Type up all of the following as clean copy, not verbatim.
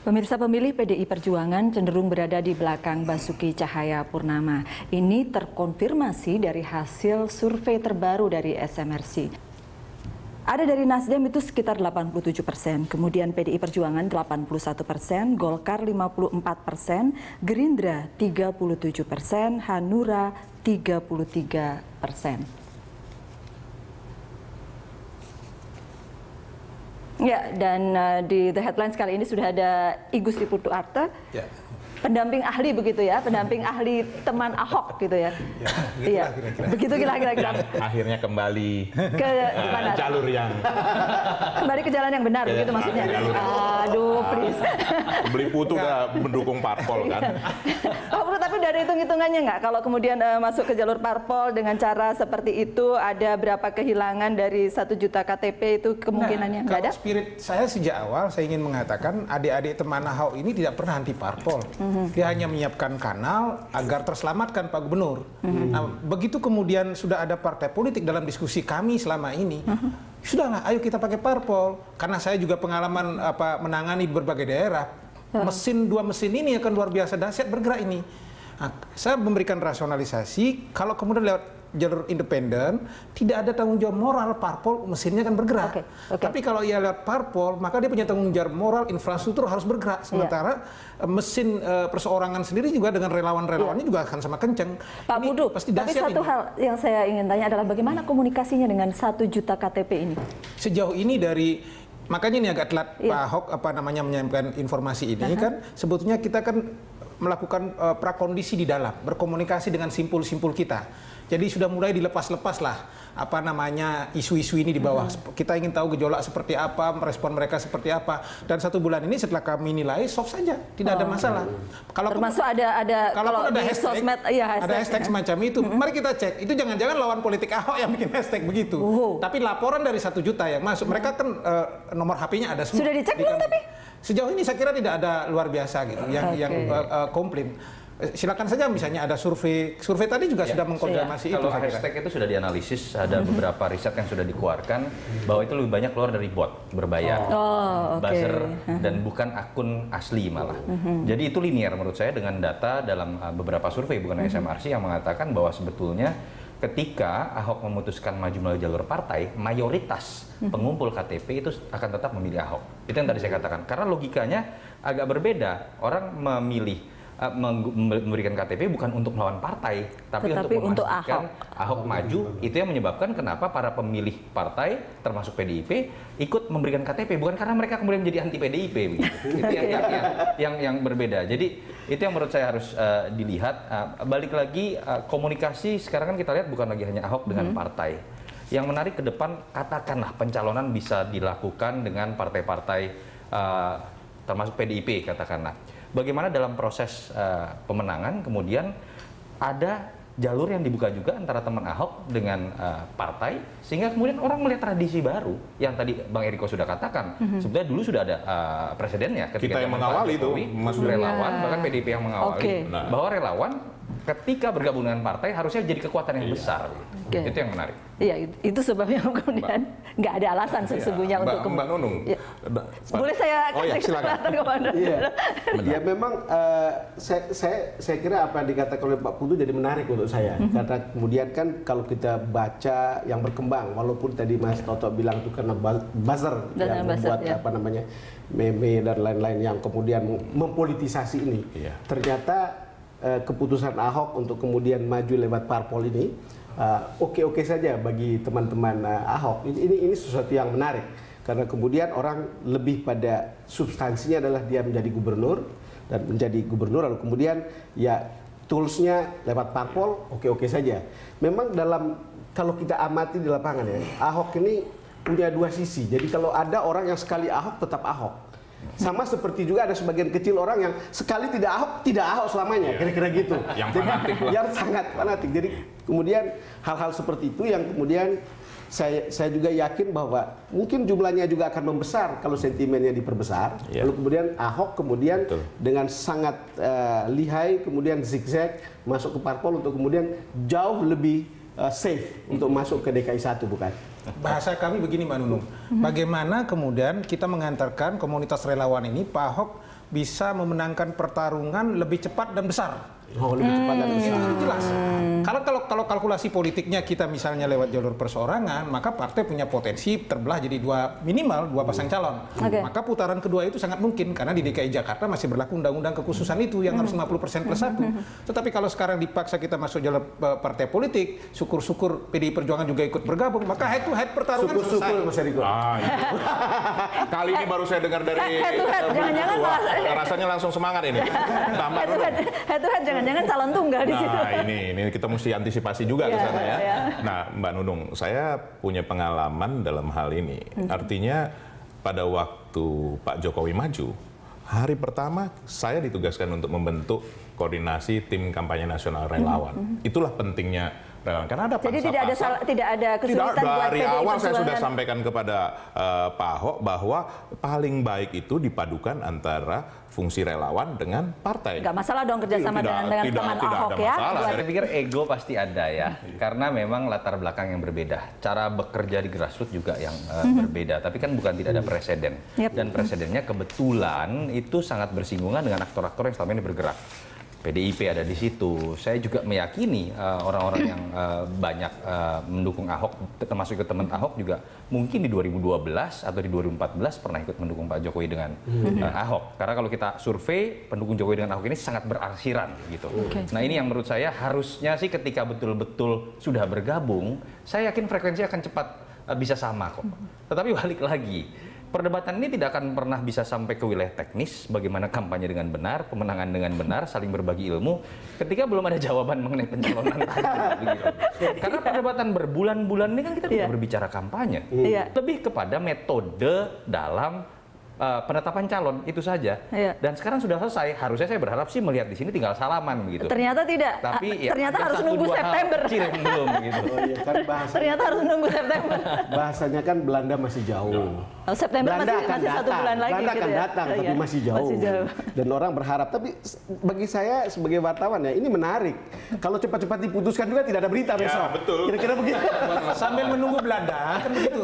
Pemirsa, pemilih PDI Perjuangan cenderung berada di belakang Basuki Cahayapurnama. Ini terkonfirmasi dari hasil survei terbaru dari SMRC. Ada dari Nasdem itu sekitar 87%, kemudian PDI Perjuangan 81%, Golkar 54%, Gerindra 37%, Hanura 33%. Ya, dan di The Headlines kali ini sudah ada I Gusti Putu Arte, ya. Pendamping ahli begitu ya, pendamping ahli teman Ahok gitu ya. Iya, begitu kira-kira. Akhirnya kembali ke jalur yang kembali ke jalan yang benar, begitu maksudnya. Aduh, please. Beli Putu nggak mendukung parpol kan? Pak Putu, tapi dari hitung-hitungannya nggak, kalau kemudian masuk ke jalur parpol dengan cara seperti itu, ada berapa kehilangan dari 1 juta KTP itu kemungkinannya? Nggak ada? Spirit saya sejak awal saya ingin mengatakan adik-adik teman Ahok ini tidak pernah anti parpol. Dia hanya menyiapkan kanal agar terselamatkan Pak Gubernur. Nah, begitu kemudian sudah ada partai politik dalam diskusi kami selama ini, sudahlah, ayo kita pakai parpol. Karena saya juga pengalaman menangani berbagai daerah, dua mesin ini akan luar biasa dahsyat bergerak ini. Nah, saya memberikan rasionalisasi, kalau kemudian lewat jalur independen, tidak ada tanggung jawab moral parpol, mesinnya kan bergerak. Tapi kalau ia lewat parpol, maka dia punya tanggung jawab moral, infrastruktur harus bergerak. Sementara mesin perseorangan sendiri juga dengan relawan-relawannya juga akan sama kenceng. Pak Putu, tapi satu hal yang saya ingin tanya adalah bagaimana komunikasinya dengan 1 juta KTP ini? Sejauh ini makanya ini agak telat Pak Ahok menyampaikan informasi ini kan, sebetulnya kita kan melakukan prakondisi di dalam, berkomunikasi dengan simpul-simpul kita. Jadi sudah mulai dilepas-lepas lah isu-isu ini di bawah. Kita ingin tahu gejolak seperti apa, merespon mereka seperti apa. Dan 1 bulan ini setelah kami nilai soft saja, tidak ada masalah. Termasuk kalau ada di hashtag, sosmed, ada hashtag semacam itu. Mari kita cek. Itu jangan-jangan lawan politik Ahok yang bikin hashtag begitu. Tapi laporan dari 1 juta yang masuk, mereka kan nomor HP-nya ada semua. Sudah dicek belum tapi? Sejauh ini saya kira tidak ada luar biasa gitu yang komplain. Silakan saja misalnya ada survei tadi juga sudah mengkonfirmasi itu. Kalau hashtag itu sudah dianalisis, ada beberapa riset yang sudah dikeluarkan bahwa itu lebih banyak keluar dari bot berbayar, buzzer, dan bukan akun asli malah. Jadi itu linear menurut saya dengan data dalam beberapa survei bukan SMRC yang mengatakan bahwa sebetulnya ketika Ahok memutuskan maju melalui jalur partai, mayoritas pengumpul KTP itu akan tetap memilih Ahok. Itu yang tadi saya katakan. Karena logikanya agak berbeda. Orang memilih memberikan KTP bukan untuk melawan partai, tapi untuk memastikan Ahok maju. Itu yang menyebabkan kenapa para pemilih partai, termasuk PDIP, ikut memberikan KTP, bukan karena mereka kemudian menjadi anti PDIP. Itu yang berbeda. Jadi itu yang menurut saya harus dilihat. Balik lagi, komunikasi sekarang kan kita lihat bukan lagi hanya Ahok dengan partai. Yang menarik ke depan, katakanlah pencalonan bisa dilakukan dengan partai-partai termasuk PDIP katakanlah. Bagaimana dalam proses pemenangan kemudian ada jalur yang dibuka juga antara teman Ahok dengan partai, sehingga kemudian orang melihat tradisi baru yang tadi Bang Eriko sudah katakan. Sebetulnya dulu sudah ada presidennya ketika kita yang mengawali itu, relawan, bahkan PDIP yang mengawali bahwa relawan ketika bergabung dengan partai harusnya jadi kekuatan yang besar. Itu yang menarik. Iya, itu sebabnya kemudian nggak ada alasan sesungguhnya untuk Mbak Nunung. Boleh saya kasih kesempatan kepada Ya memang saya kira apa yang dikatakan oleh Pak Putu jadi menarik untuk saya. Karena kemudian kan kalau kita baca yang berkembang, walaupun tadi Mas Toto bilang itu karena buzzer yang membuat meme dan lain-lain yang kemudian mempolitisasi ini. Ternyata keputusan Ahok untuk kemudian maju lewat parpol ini oke-oke saja bagi teman-teman Ahok. Ini sesuatu yang menarik karena kemudian orang lebih pada substansinya adalah dia menjadi gubernur dan menjadi gubernur, lalu kemudian ya toolsnya lewat parpol oke-oke saja. Memang kalau kita amati di lapangan ya, Ahok ini punya 2 sisi. Jadi kalau ada orang yang sekali Ahok tetap Ahok. Sama seperti juga ada sebagian kecil orang yang sekali tidak Ahok selamanya, kira-kira gitu. Yang fanatik lah. Yang sangat fanatik. Jadi kemudian hal-hal seperti itu yang kemudian saya juga yakin bahwa mungkin jumlahnya juga akan membesar kalau sentimennya diperbesar. Lalu kemudian Ahok kemudian dengan sangat lihai kemudian zigzag masuk ke parpol untuk kemudian jauh lebih safe untuk masuk ke DKI 1 bukan? Bahasa kami begini Mbak Nunung, bagaimana kemudian kita mengantarkan komunitas relawan ini Pak Ahok bisa memenangkan pertarungan lebih cepat dan besar. Oh, lebih cepat dan besar. Itu jelas. Kalau kalkulasi politiknya kita misalnya lewat jalur perseorangan, maka partai punya potensi terbelah jadi minimal dua pasang calon. Maka putaran kedua itu sangat mungkin karena di DKI Jakarta masih berlaku undang-undang kekhususan itu yang harus 50% plus 1. Tetapi kalau sekarang dipaksa kita masuk jalur partai politik, syukur-syukur PDI Perjuangan juga ikut bergabung, maka head to head pertarungan selesai. Mas Eriko. Kali ini baru saya dengar dari Jangan-jangan rasanya langsung semangat ini. Head to head jangan-jangan calon tunggal di situ. Nah, ini kita mesti antisipasi juga ke sana ya. Nah, Mbak Nunung, saya punya pengalaman dalam hal ini. Artinya pada waktu Pak Jokowi maju, hari pertama saya ditugaskan untuk membentuk koordinasi tim kampanye nasional relawan. Itulah pentingnya relawan. Karena ada jadi tidak ada kesulitan buat dari PDI awal saya Perjuangan. sudah sampaikan kepada Pak Ahok bahwa paling baik itu dipadukan antara fungsi relawan dengan partai. Nggak masalah dong kerjasama dengan teman Ahok ya. Saya pikir ego pasti ada ya, karena memang latar belakang yang berbeda, cara bekerja di grassroots juga yang berbeda. Tapi kan bukan tidak ada presiden, dan presidennya kebetulan itu sangat bersinggungan dengan aktor-aktor yang selama ini bergerak. PDIP ada di situ. Saya juga meyakini orang-orang yang banyak mendukung Ahok, termasuk ikut teman Ahok juga mungkin di 2012 atau di 2014 pernah ikut mendukung Pak Jokowi dengan Ahok. Karena kalau kita survei, pendukung Jokowi dengan Ahok ini sangat berarsiran gitu. Nah ini yang menurut saya harusnya sih ketika betul-betul sudah bergabung, saya yakin frekuensi akan cepat bisa sama kok. Tetapi balik lagi, perdebatan ini tidak akan pernah bisa sampai ke wilayah teknis, bagaimana kampanye dengan benar, pemenangan dengan benar, saling berbagi ilmu, ketika belum ada jawaban mengenai pencalonan tadi. Karena perdebatan berbulan-bulan ini kan kita tidak berbicara kampanye, lebih kepada metode dalam penetapan calon itu saja. Dan sekarang sudah selesai, harusnya saya berharap sih melihat di sini tinggal salaman begitu. Ternyata tidak. Tapi ternyata harus nunggu September. Belum gitu. Kan Ternyata harus nunggu September. Bahasanya kan Belanda masih jauh. September masih 1 bulan lagi. Belanda gitu akan datang, tapi masih jauh. Dan orang berharap. Tapi bagi saya sebagai wartawan ya, ini menarik. Kalau cepat-cepat diputuskan juga tidak ada berita besok. Betul. Kira-kira begitu. Sambil menunggu Belanda, kan begitu.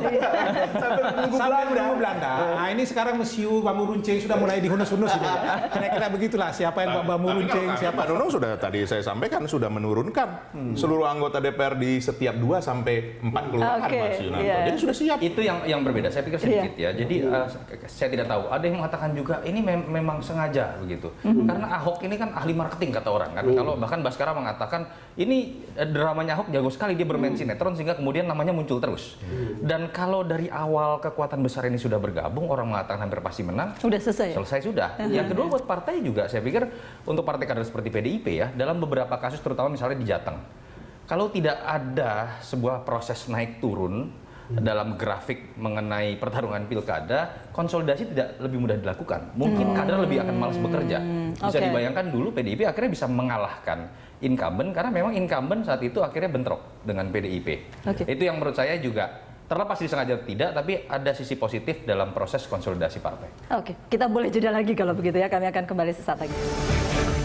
Sambil menunggu Belanda. Nah ini sekarang Mesiu Bambu Runcing sudah mulai dihunus-hunus gitu. Kira-kira begitulah siapa yang Bambu Runcing, siapa. Pak Nunung sudah tadi saya sampaikan sudah menurunkan seluruh anggota DPR di setiap 2 sampai 4 kelurahan Mas Yunanto. Jadi sudah siap. Itu yang berbeda. Saya pikir sedikit ya. Jadi saya tidak tahu. Ada yang mengatakan juga ini memang sengaja begitu. Karena Ahok ini kan ahli marketing kata orang kan. Kalau bahkan Baskara mengatakan ini dramanya Ahok jago sekali, dia bermain sinetron sehingga kemudian namanya muncul terus. Dan kalau dari awal kekuatan besar ini sudah bergabung, orang mengatakan hampir pasti menang. Sudah selesai. Selesai sudah. Yang kedua buat partai juga, saya pikir untuk partai kader seperti PDIP ya, dalam beberapa kasus terutama misalnya di Jateng, kalau tidak ada sebuah proses naik turun dalam grafik mengenai pertarungan pilkada, konsolidasi tidak lebih mudah dilakukan. Mungkin kader lebih akan malas bekerja. Bisa dibayangkan dulu PDIP akhirnya bisa mengalahkan incumbent karena memang incumbent saat itu akhirnya bentrok dengan PDIP. Itu yang menurut saya juga terlepas disengaja tidak, tapi ada sisi positif dalam proses konsolidasi partai. Oke, kita boleh jeda lagi kalau begitu ya. Kami akan kembali sesaat lagi.